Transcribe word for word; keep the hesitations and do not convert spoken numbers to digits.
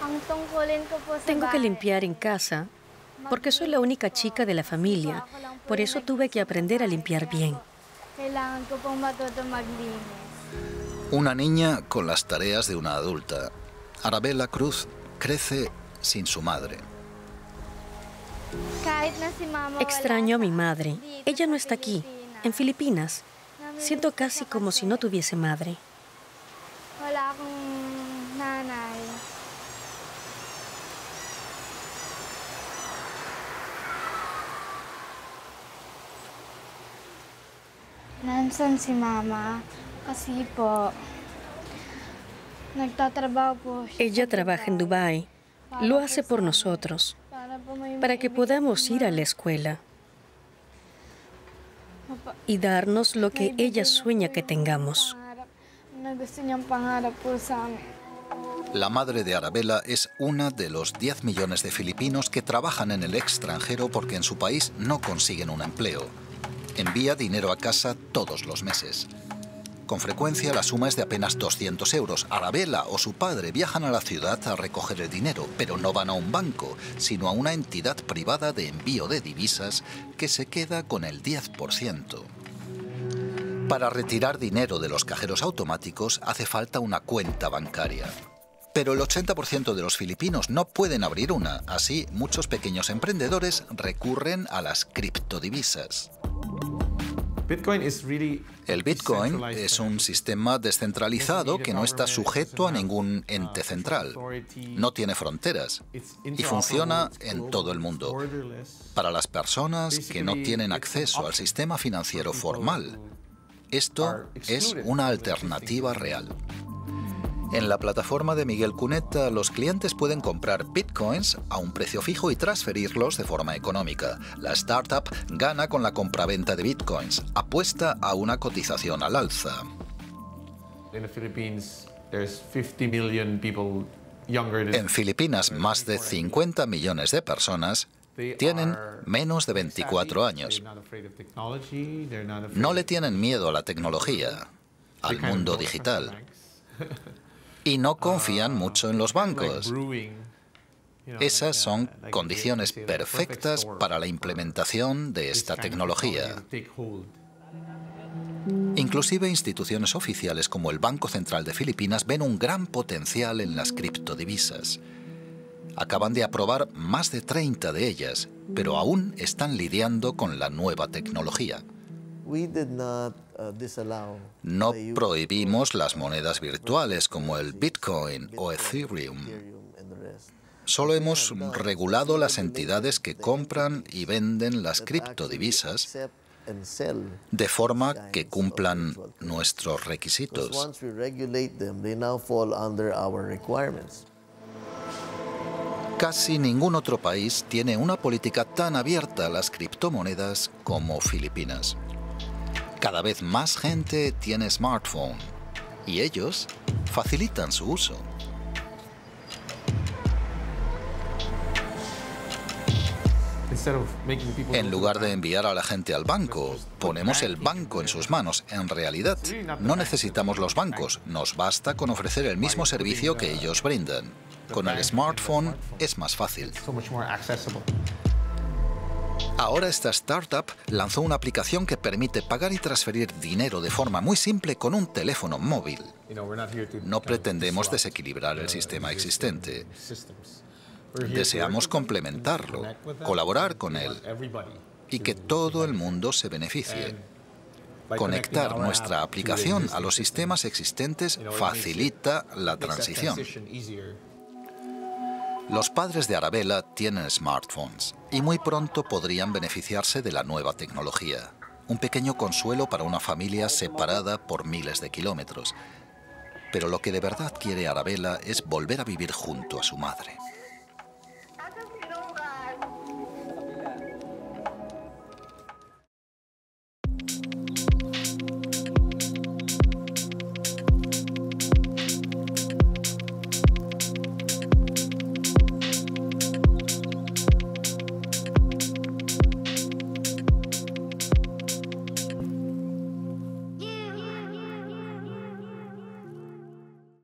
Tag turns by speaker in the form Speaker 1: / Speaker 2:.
Speaker 1: Tengo que limpiar en casa porque soy la única chica de la familia. Por eso tuve que aprender a limpiar bien.
Speaker 2: Una niña con las tareas de una adulta. Arabella Cruz crece sin su madre.
Speaker 1: Extraño a mi madre. Ella no está aquí, en Filipinas. Siento casi como si no tuviese madre.
Speaker 3: Nansan si Mama kasi po nagtatrabaho po siya.
Speaker 1: Ella trabaja en Dubái. Lo hace por nosotros, para que podamos ir a la escuela y darnos lo que ella sueña que tengamos.
Speaker 2: La madre de Arabella es una de los diez millones de filipinos que trabajan en el extranjero porque en su país no consiguen un empleo. Envía dinero a casa todos los meses. Con frecuencia la suma es de apenas doscientos euros. Arabella o su padre viajan a la ciudad a recoger el dinero, pero no van a un banco, sino a una entidad privada de envío de divisas que se queda con el diez por ciento. Para retirar dinero de los cajeros automáticos hace falta una cuenta bancaria. Pero el ochenta por ciento de los filipinos no pueden abrir una. Así, muchos pequeños emprendedores recurren a las criptodivisas. El Bitcoin es un sistema descentralizado que no está sujeto a ningún ente central. No tiene fronteras y funciona en todo el mundo. Para las personas que no tienen acceso al sistema financiero formal, esto es una alternativa real. En la plataforma de Miguel Cuneta, los clientes pueden comprar bitcoins a un precio fijo y transferirlos de forma económica. La startup gana con la compraventa de bitcoins, apuesta a una cotización al alza. En Filipinas, más de cincuenta millones de personas tienen menos de veinticuatro años. No le tienen miedo a la tecnología, al mundo digital. Y no confían mucho en los bancos. Esas son condiciones perfectas para la implementación de esta tecnología. Inclusive instituciones oficiales como el Banco Central de Filipinas ven un gran potencial en las criptodivisas. Acaban de aprobar más de treinta de ellas, pero aún están lidiando con la nueva tecnología. No prohibimos las monedas virtuales como el Bitcoin o Ethereum. Solo hemos regulado las entidades que compran y venden las criptodivisas de forma que cumplan nuestros requisitos. Casi ningún otro país tiene una política tan abierta a las criptomonedas como Filipinas. Cada vez más gente tiene smartphone y ellos facilitan su uso. En lugar de enviar a la gente al banco, ponemos el banco en sus manos. En realidad, no necesitamos los bancos, nos basta con ofrecer el mismo servicio que ellos brindan. Con el smartphone es más fácil. Ahora esta startup lanzó una aplicación que permite pagar y transferir dinero de forma muy simple con un teléfono móvil. No pretendemos desequilibrar el sistema existente. Deseamos complementarlo, colaborar con él y que todo el mundo se beneficie. Conectar nuestra aplicación a los sistemas existentes facilita la transición. Los padres de Arabella tienen smartphones y muy pronto podrían beneficiarse de la nueva tecnología. Un pequeño consuelo para una familia separada por miles de kilómetros. Pero lo que de verdad quiere Arabella es volver a vivir junto a su madre.